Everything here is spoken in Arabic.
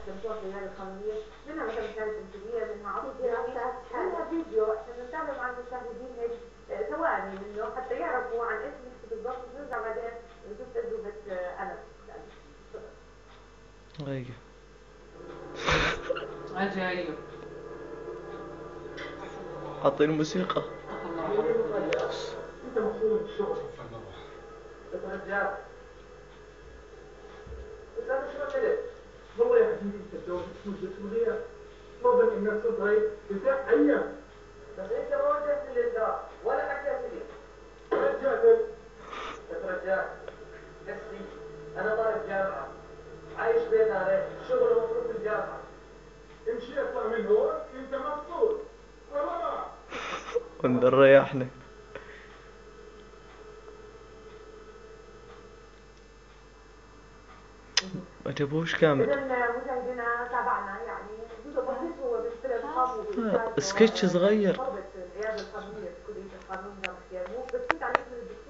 دكتور في العيادة القانونية، منها مثلا شهادة انتاجية، منها عقد جوائي، منها فيديو عشان نتابع مع المشاهدين هيك ثواني منه حتى يعرفوا عن ايش نحكي بالضبط، ونرجع بعدين نشوف تجربة أنا. ايوه عجايب. حاطين موسيقى. انت مقصود بالشغل بس رجال بس انا شو عملت؟ والله يا حبيبي انت تجاوزت مدة الغياب تفضل انك تضرب بتاع ايام بس انت ما وجهت لي الدار ولا حكيت لي رجعت بس رجال قصدي انا طالب جامعة عايش بين دارين الشغل مفروض في الجامعة امشي اطلع من هون انت مبسوط خلاص ونريحنا. ما جابوش كامل. إذا مشاهدينا تابعنا يعني جزء بسيط هو بالفيلم قام وبإنتاجه سكتش صغير. طلبة العيادة القانونية في كلية القانون جامعة كيرموك، بس كنت عن اسم الدكتور